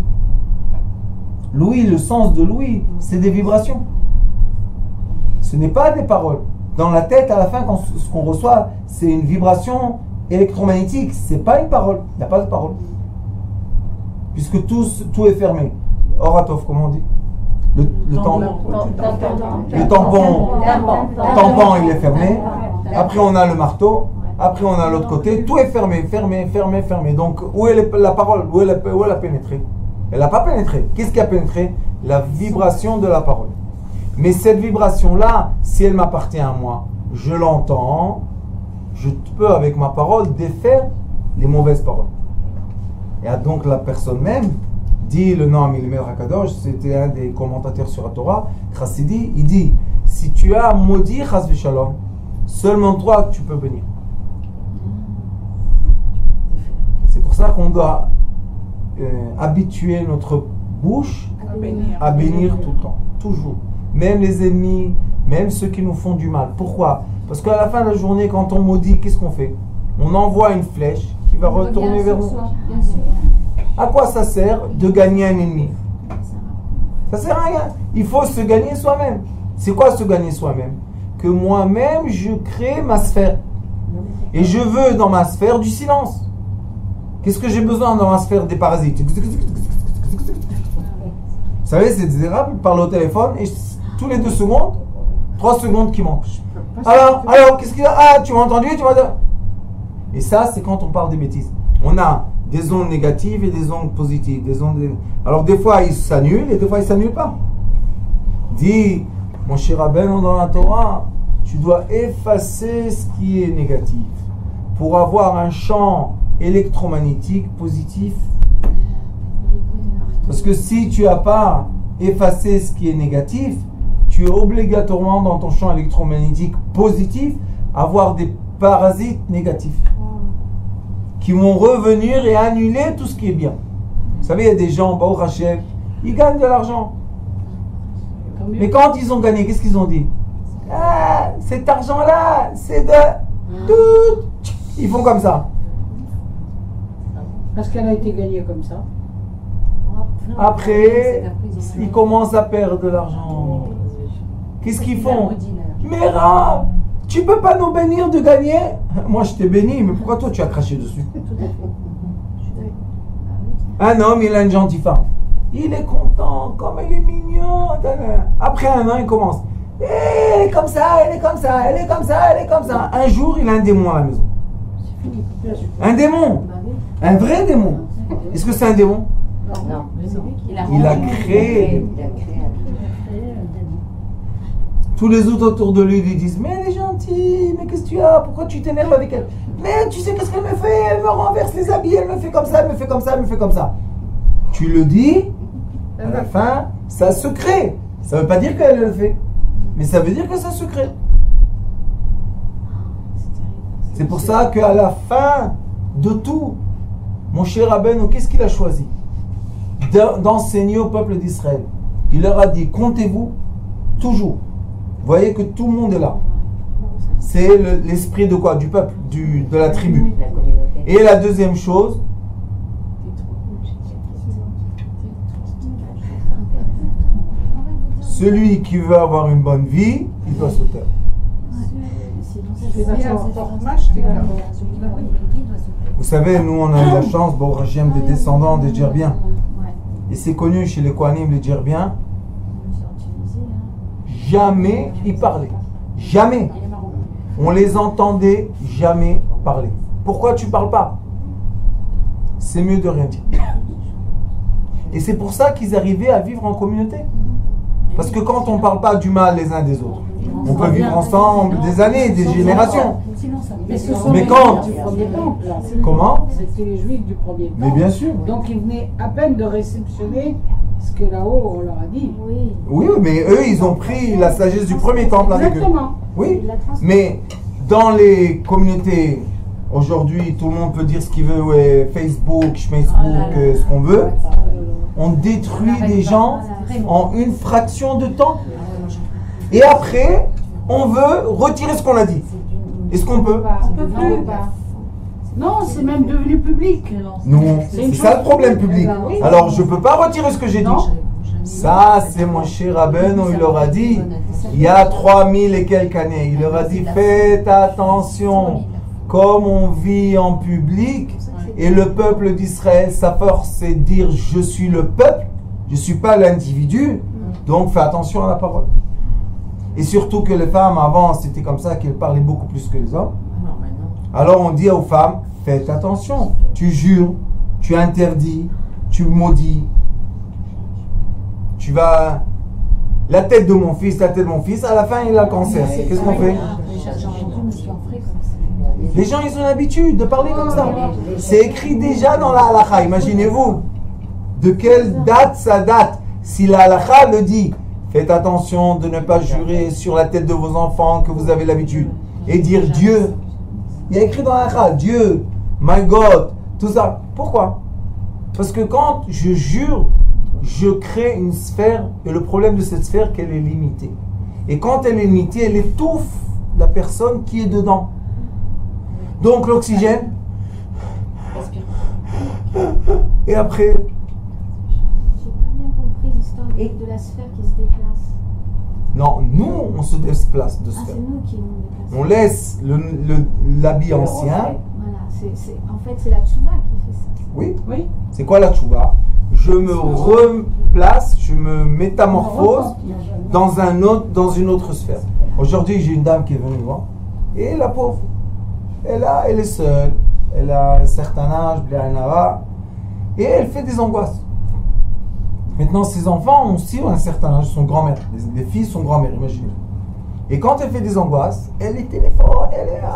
L'ouïe, le sens de l'ouïe, c'est des vibrations. Ce n'est pas des paroles. Dans la tête, à la fin, quand, ce qu'on reçoit, c'est une vibration électromagnétique. Ce n'est pas une parole. Il n'y a pas de parole. Puisque tout, tout est fermé. Oratov, comment on dit? Le, le, temps, le tampon, le tampon, il est fermé. Après, on a le marteau. Après, on a l'autre côté. Tout est fermé, fermé, fermé, fermé. Donc, où est la parole? Où elle a, où elle a pénétré? Elle n'a pas pénétré. Qu'est-ce qui a pénétré? La vibration de la parole. Mais cette vibration-là, si elle m'appartient à moi, je l'entends, je peux avec ma parole défaire les mauvaises paroles. Et donc la personne même, dit le nom Amilimel Hakadosh, c'était un des commentateurs sur la Torah, Chassidi, il dit, si tu as maudit Chas v'Shalom, seulement toi tu peux venir. C'est pour ça qu'on doit euh, habituer notre bouche À bénir. à bénir tout le temps, toujours. Même les ennemis, même ceux qui nous font du mal. Pourquoi? Parce qu'à la fin de la journée, quand on maudit, qu'est-ce qu'on fait? On envoie une flèche qui va retourner vers nous. Bien sûr. À quoi ça sert de gagner un ennemi? Ça sert à rien. Il faut se gagner soi-même. C'est quoi se gagner soi-même? Que moi-même, je crée ma sphère. Et je veux dans ma sphère du silence. Qu'est-ce que j'ai besoin dans ma sphère des parasites? Vous savez, c'est désirable, parler au téléphone et tous les deux secondes, trois secondes qui manquent. Alors, alors, qu'est-ce qu'il y a? Ah, tu m'as entendu? Tu m'as... Et ça, c'est quand on parle des bêtises. On a des ondes négatives et des ondes positives. Des ondes... Alors, des fois, ils s'annulent et des fois, ils ne s'annulent pas. Dis, mon cher Rabbeinu dans la Torah, tu dois effacer ce qui est négatif pour avoir un champ électromagnétique positif. Parce que si tu n'as pas effacé ce qui est négatif, tu es obligatoirement dans ton champ électromagnétique positif avoir des parasites négatifs qui vont revenir et annuler tout ce qui est bien. Vous savez, il y a des gens, Baruch Hashem, ils gagnent de l'argent. Mais quand ils ont gagné, qu'est-ce qu'ils ont dit? Ah, cet argent-là, c'est de... Tout. Ils font comme ça. Parce qu'elle a été gagnée comme ça. Après, ils commencent à perdre de l'argent. Qu'est-ce qu'ils font? Mais Rav, tu peux pas nous bénir de gagner? Moi, je t'ai béni, mais pourquoi toi, tu as craché dessus? Un homme, il a une gentille femme. Il est content, comme elle est mignonne. Après un an, il commence. Eh, elle est comme ça, elle est comme ça, elle est comme ça, elle est comme ça. Un jour, il a un démon à la maison. Un démon. Un vrai démon. Est-ce que c'est un démon? Non. Il a créé. Tous les autres autour de lui lui disent, mais elle est gentille, mais qu'est-ce que tu as? Pourquoi tu t'énerves avec elle? Mais tu sais qu'est-ce qu'elle me fait? Elle me renverse les habits, elle me fait comme ça, elle me fait comme ça, elle me fait comme ça. Tu le dis, à la fin, ça se crée. Ça ne veut pas dire qu'elle le fait, mais ça veut dire que ça se crée. C'est pour ça qu'à la fin de tout, mon cher Rabbeinu, qu'est-ce qu'il a choisi? D'enseigner au peuple d'Israël. Il leur a dit, comptez-vous toujours. Vous voyez que tout le monde est là. C'est le, l'esprit de quoi? Du peuple, du, de la tribu. Et la deuxième chose, celui qui veut avoir une bonne vie, il doit se taire. Vous savez, nous on a eu la chance, Baruch Hashem, des descendants des Djerbiens. Et c'est connu chez les Kohanim, les Djerbiens. Jamais ils parlaient. Jamais. On les entendait jamais parler. Pourquoi tu parles pas? C'est mieux de rien dire. Et c'est pour ça qu'ils arrivaient à vivre en communauté. Parce que quand on ne parle pas du mal les uns des autres, on peut vivre ensemble des années, des générations. Mais quand... Comment? C'était les Juifs du premier temps. Mais bien sûr. Donc ils venaient à peine de réceptionner ce que là-haut on leur a dit. Oui, mais eux, ils ont pris la sagesse du premier temple avec eux. Exactement. Oui, mais dans les communautés, aujourd'hui, tout le monde peut dire ce qu'il veut, ouais, Facebook, Facebook, euh, ce qu'on veut. On détruit des gens en une fraction de temps. Et après, on veut retirer ce qu'on a dit. Est-ce qu'on peut? On peut plus. Non, c'est même devenu public. Non, c'est ça le problème public. Alors, je ne peux pas retirer ce que j'ai dit. Ça, c'est mon cher Rabbeinu, il leur a dit, il y a trois mille et quelques années, il leur a dit, faites attention, comme on vit en public, et le peuple d'Israël, sa force, c'est de dire, je suis le peuple, je ne suis pas l'individu, donc fais attention à la parole. Et surtout que les femmes, avant, c'était comme ça, qu'elles parlaient beaucoup plus que les hommes. Alors on dit aux femmes, faites attention, tu jures, tu interdis, tu maudis. Tu vas... La tête de mon fils, la tête de mon fils, à la fin il a le cancer. Qu'est-ce qu'on fait? Les gens ils ont l'habitude de parler comme ça. C'est écrit déjà dans la halakha. Imaginez-vous de quelle date ça date. Si la halakha le dit, faites attention de ne pas jurer sur la tête de vos enfants que vous avez l'habitude. Et dire Dieu. Il y a écrit dans la halakha, Dieu, my God, tout ça. Pourquoi? Parce que quand je jure, je crée une sphère, et le problème de cette sphère, qu'elle est limitée. Et quand elle est limitée, elle étouffe la personne qui est dedans. Donc l'oxygène, et après, J'ai pas bien compris l'histoire de, de la sphère qui se déplace. non, nous, on se déplace de Ah, sphère. c'est nous qui nous déplaçons. On laisse le- le- l'habit ancien. Voilà, c'est, c'est, en fait, c'est la tchouva qui fait ça. Oui. Oui. C'est quoi la tchouva? Je me replace, je me métamorphose dans, un autre, dans une autre sphère. Aujourd'hui, j'ai une dame qui est venue voir. Et la pauvre, elle, a, elle est seule. Elle a un certain âge, et elle fait des angoisses. Maintenant, ses enfants ont aussi un certain âge, son grand-mère. Les, les filles sont grand-mère, imaginez. Et quand elle fait des angoisses, elle les téléphone, elle est...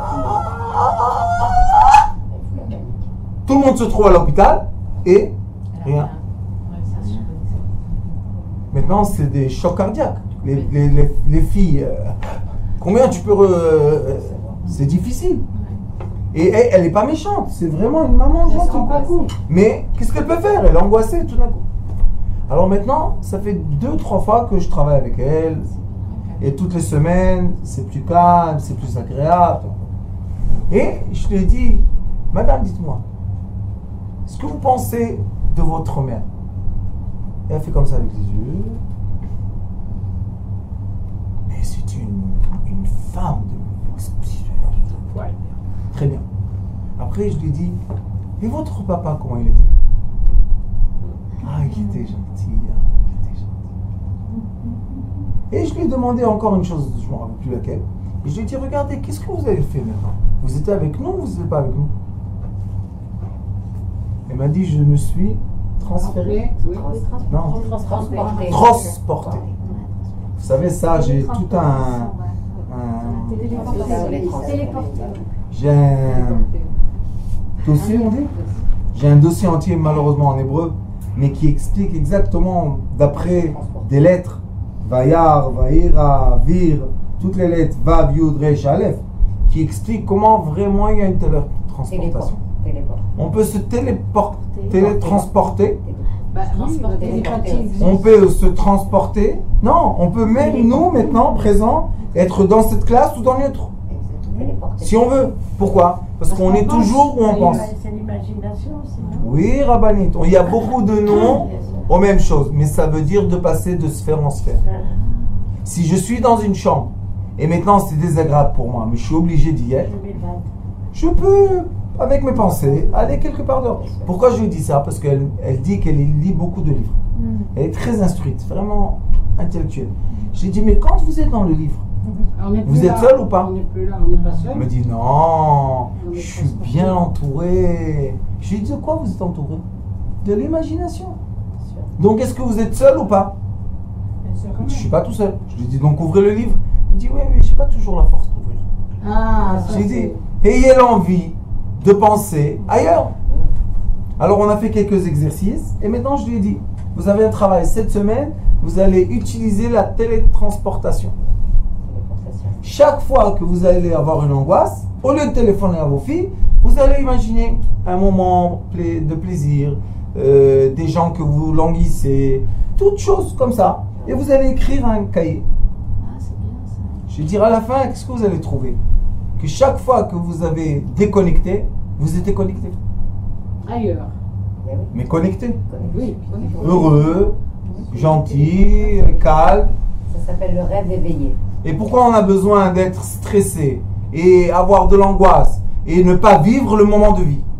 Tout le monde se trouve à l'hôpital et rien. Maintenant, c'est des chocs cardiaques. Les, les, les, les filles, euh, combien tu peux... Euh, c'est difficile. Et elle, elle n'est pas méchante, c'est vraiment une maman gentille. Mais qu'est-ce qu'elle peut faire? Elle est angoissée tout d'un coup. Alors maintenant, ça fait deux, trois fois que je travaille avec elle. Et toutes les semaines, c'est plus calme, c'est plus agréable. Et je lui ai dit, madame, dites-moi, est-ce que vous pensez de votre mère? Et elle fait comme ça avec les yeux. Mais c'est une, une femme de... Très bien. Après, je lui ai dit, et votre papa, comment il était? Ah, il était gentil, hein, il était gentil. Et je lui ai demandé encore une chose, je ne me rappelle plus laquelle. Et je lui ai dit, regardez, qu'est-ce que vous avez fait maintenant? Vous étiez avec nous ou vous n'êtes pas avec nous? Elle m'a dit, je me suis transféré. Oui. Non, Transporté. transporté. Vous savez ça, j'ai tout un... un Téléporté. j'ai un dossier, on dit? J'ai un dossier entier, malheureusement en hébreu, mais qui explique exactement, d'après des lettres, Vayar, Vaïra, Vir, toutes les lettres, Vav, Yud, Resh, Aleph, qui expliquent comment vraiment il y a une télétransportation. On peut se télépor- télétransporter, Bah, oui, la télépathie existe. on peut se transporter. Non, on peut même nous, maintenant, présents, être dans cette classe ou dans une autre. Si on veut. Pourquoi? Parce qu'on est toujours où on pense. C'est l'imagination aussi, non? Oui, Rabbanit. Il y a beaucoup de noms aux mêmes choses, mais ça veut dire de passer de sphère en sphère. Si je suis dans une chambre, et maintenant c'est désagréable pour moi, mais je suis obligé d'y être, je peux, avec mes pensées, aller quelque part d'autre. Pourquoi je lui dis ça? Parce qu'elle elle dit qu'elle lit beaucoup de livres. Elle est très instruite, vraiment intellectuelle. Je lui dis, mais quand vous êtes dans le livre, On est vous plus êtes là. seul ou pas? On n'est plus là, on n'est pas seul. elle me dit, non, je suis bien entouré. Je lui dis, de quoi vous êtes entouré? De l'imagination. Donc, est-ce que vous êtes seul ou pas? Je ne suis pas tout seul. Je lui dis, donc ouvrez le livre. Il me dit, oui, mais je n'ai pas toujours la force d'ouvrir. Ah, ça J'ai dit, c'est... ayez l'envie de penser ailleurs. Alors, on a fait quelques exercices. Et maintenant, je lui ai dit, vous avez un travail cette semaine, vous allez utiliser la télétransportation. Chaque fois que vous allez avoir une angoisse, au lieu de téléphoner à vos filles, vous allez imaginer un moment pla- de plaisir, euh, des gens que vous languissez, toutes choses comme ça. Et vous allez écrire un cahier. Ah, c'est bien ça. Je vais dire à la fin, qu'est-ce que vous allez trouver? Que chaque fois que vous avez déconnecté, vous étiez connecté. Ailleurs. Mais connecté. Oui. Heureux, gentil, calme. Ça s'appelle le rêve éveillé. Et pourquoi on a besoin d'être stressé et avoir de l'angoisse et ne pas vivre le moment de vie?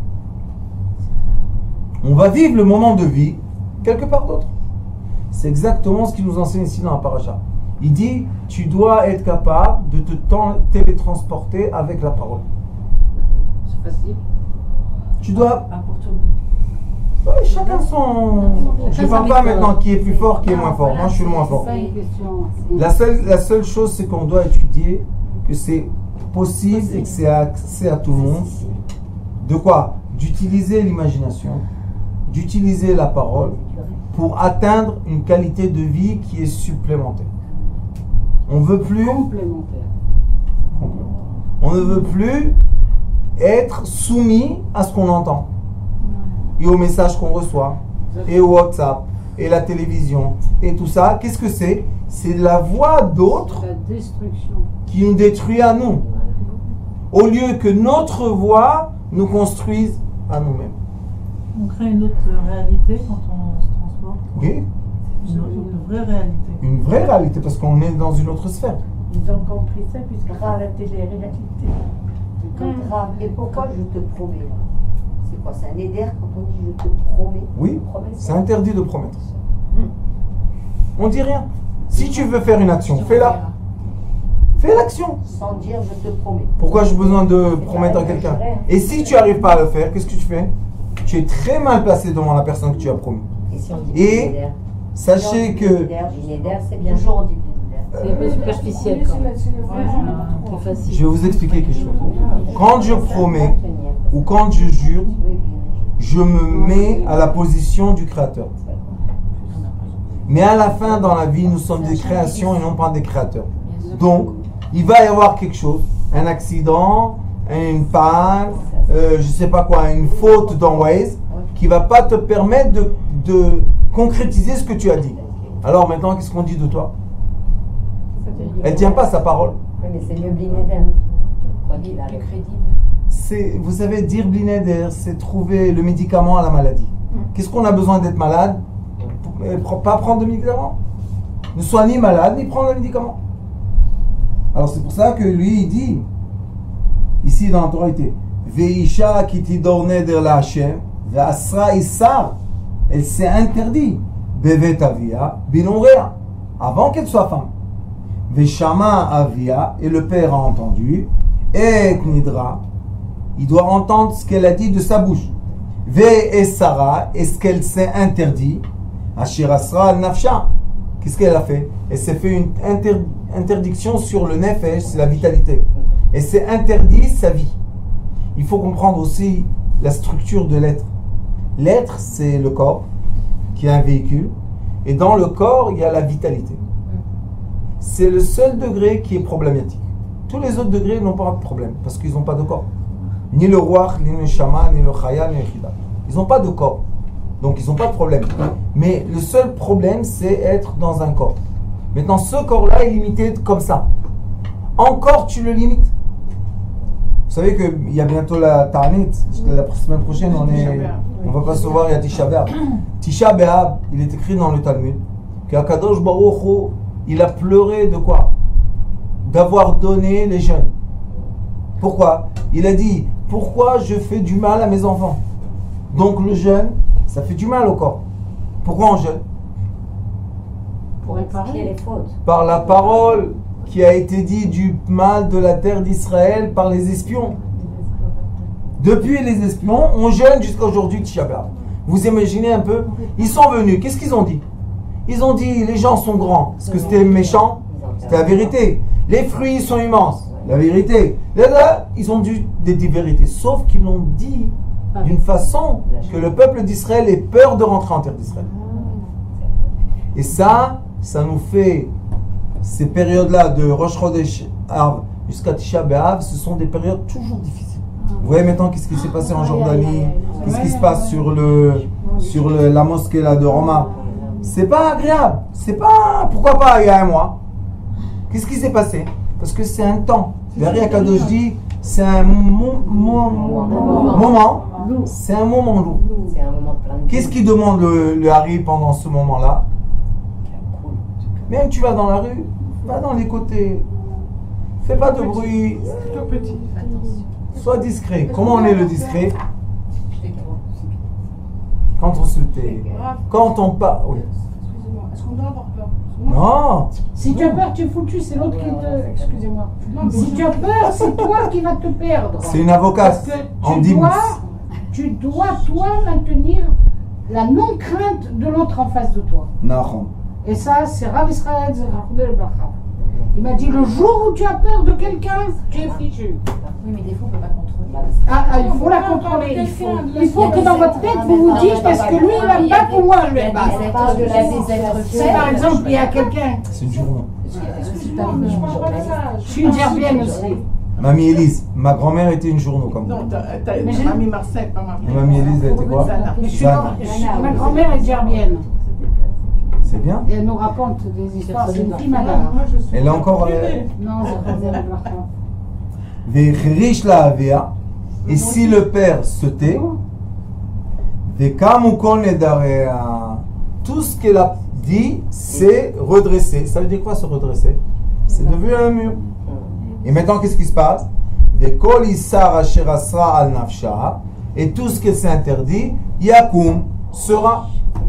On va vivre le moment de vie quelque part d'autre. C'est exactement ce qu'il nous enseigne ici dans la paracha. Il dit, tu dois être capable de te ten- télétransporter avec la parole. C'est facile. Tu dois... Pas pour tout le monde. Ouais, chacun son... Je ne parle pas maintenant qui est plus fort, qui est moins fort. Moi, je suis le moins fort. C'est pas une question. La seule, la seule chose, c'est qu'on doit étudier que c'est possible et que c'est accès à tout le monde. De quoi? D'utiliser l'imagination, d'utiliser la parole pour atteindre une qualité de vie qui est supplémentaire. On veut plus, Complémentaire. on ne veut plus être soumis à ce qu'on entend et aux messages qu'on reçoit et au WhatsApp et la télévision et tout ça, qu'est-ce que c'est? C'est la voix d'autres La destruction. qui nous détruit à nous. Au lieu que notre voix nous construise à nous-mêmes. On crée une autre réalité quand on se transporte. Oui, Une, une vraie réalité. une vraie réalité parce qu'on est dans une autre sphère. Ils ont compris ça puisqu'on parle de la télé-réalité. C'est grave. Et pourquoi je te promets là? C'est quoi? C'est un éder quand on dit je te promets? Oui, Promesse. c'est interdit de promettre. On dit rien. Si tu veux faire une action, fais-la. Fais l'action. Sans dire je te promets. Pourquoi j'ai besoin de promettre à quelqu'un? Et si tu n'arrives pas à le faire, qu'est-ce que tu fais? Tu es très mal placé devant la personne que tu as promis. Et si on dit Et Binéder? sachez que Binéder, c'est bien. Toujours on dit Binéder. C'est un peu superficiel quand même. C'est facile. je vais vous expliquer quelque chose. Quand je promets ou quand je jure, je me mets à la position du Créateur. Mais à la fin, dans la vie, nous sommes des créations et non pas des créateurs. Donc, il va y avoir quelque chose, un accident, une panne, euh, je sais pas quoi, une faute dans Waze, qui va pas te permettre de, de concrétiser ce que tu as dit. Alors maintenant, qu'est-ce qu'on dit de toi? Elle tient pas sa parole. Oui, mais c'est mieux Binéder. Quoi qu'il arrive. C'est, vous savez, dire blinéder, c'est trouver le médicament à la maladie. Qu'est-ce qu'on a besoin d'être malade? Pour pas prendre de médicaments. Ne sois ni malade, ni prendre le médicament. Alors c'est pour ça que lui, il dit, ici dans la Torah, il dit, Veisha ki tidor neder la Hashem, ve'asra isar, elle s'est interdit, bevet avia, binonrea, avant qu'elle soit femme. Ve'shama avia, et le père a entendu, et nidra, il doit entendre ce qu'elle a dit de sa bouche. Ve'esara, et ce qu'elle s'est interdit, Asher asra al-nafsha. Qu'est-ce qu'elle a fait? Elle s'est fait une inter- interdiction sur le nefesh, c'est la vitalité. Elle s'est interdit sa vie. Il faut comprendre aussi la structure de l'être. L'être, c'est le corps, qui est un véhicule. Et dans le corps, il y a la vitalité. C'est le seul degré qui est problématique. Tous les autres degrés n'ont pas de problème, parce qu'ils n'ont pas de corps. Ni le roi, ni le shama, ni le chaya, ni le chida. Ils n'ont pas de corps. Donc ils n'ont pas de problème. Mais le seul problème, c'est être dans un corps. Maintenant, ce corps-là est limité comme ça. Encore, tu le limites. Vous savez qu'il y a bientôt la Ta'anit. La semaine prochaine, on est, on va pas se voir, il y a Tisha B'Av. Tisha B'Av, il est écrit dans le Talmud qu'Akadosh Baruch Hu, il a pleuré de quoi? D'avoir donné les jeunes. Pourquoi? Il a dit, pourquoi je fais du mal à mes enfants? Donc le jeûne, ça fait du mal au corps. Pourquoi on jeûne? Pour expier les fautes. Par la parole qui a été dite du mal de la terre d'Israël par les espions. Depuis les espions, on jeûne jusqu'à aujourd'hui Tisha B'Av. Vous imaginez un peu? Ils sont venus, qu'est-ce qu'ils ont dit? Ils ont dit, les gens sont grands. Est-ce que c'était méchant? C'était la vérité. Les fruits sont immenses. La vérité. Là, là, ils ont dit des, des vérités. Sauf qu'ils l'ont dit d'une façon que le peuple d'Israël ait peur de rentrer en terre d'Israël. Et ça, ça nous fait, ces périodes-là de Rosh Chodesh Av jusqu'à Tisha B'Av, ce sont des périodes toujours difficiles. Vous voyez maintenant qu'est-ce qui s'est passé en Jordanie, qu'est-ce qui se passe sur, le, sur le, la mosquée là de Roma. C'est pas agréable. C'est pas, pourquoi pas il y a un mois. Qu'est-ce qui s'est passé? Parce que c'est un temps. Derrière Kadosh dit, c'est un mo- mo- moment, c'est un moment lourd. C'est un moment de plein de Qu'est-ce qu'il demande le, le Hari pendant ce moment-là? Même tu vas dans la rue, va dans les côtés, fais pas de bruit, Tout petit. sois discret. Comment on est le discret? Quand on se tait, quand on parle. Oui. Excusez-moi, est-ce qu'on doit avoir peur? Non. Si tu as peur, tu es foutu, c'est l'autre qui te. Excusez-moi. Si tu as peur, c'est toi qui vas te perdre. C'est une avocate. Parce que En tu dix dois, tu dois, toi, maintenir la non-crainte de l'autre en face de toi. Non. Et ça, c'est Rav Israël Zerachudel Bacha. Il m'a dit, le jour où tu as peur de quelqu'un, tu es fichu. Oui, mais des fois, on ne peut pas contrôler. Ah, ah, il faut la contrôler. Il faut, il faut que dans votre tête, vous vous dites, parce que lui, il va pas pour moi, je vais pas. Si par exemple, il y a quelqu'un. C'est une journée. Je suis une gerbienne aussi. Mamie Élise, ma grand-mère était une journaux comme Non, vous. t'as t'as- Mais t'as j'ai- mamie Marcel, pas mamie. Et Mamie Élise, elle était quoi? Zana. Mais je suis Zana. je suis- ma grand-mère est gerbienne. C'est bien. Et elle nous raconte des histoires, c'est une fille malade. Elle est encore... Euh... Non, c'est pas Vechrish la avea. Et si le père se tait, tout ce qu'elle a dit, c'est redresser. Ça veut dire quoi se redresser? C'est devenu un mur. Et maintenant, qu'est-ce qui se passe? Et tout ce qu'elle s'est interdit, yakum, sera.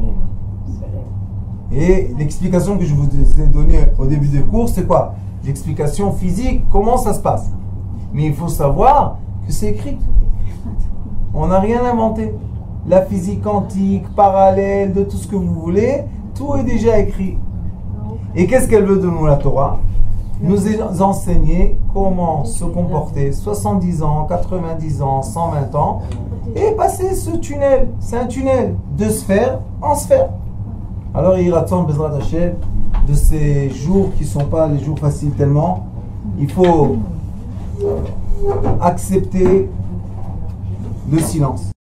Et l'explication que je vous ai donnée au début du cours, c'est quoi? L'explication physique, comment ça se passe? Mais il faut savoir que c'est écrit. On n'a rien inventé. La physique quantique, parallèle, de tout ce que vous voulez, tout est déjà écrit. Et qu'est-ce qu'elle veut de nous, la Torah? Nous enseigner comment se comporter soixante-dix ans, quatre-vingt-dix ans, cent vingt ans, et passer ce tunnel. C'est un tunnel de sphère en sphère. Alors il raconte Bezrat Hashem de ces jours qui ne sont pas les jours faciles tellement. Il faut accepter le silence.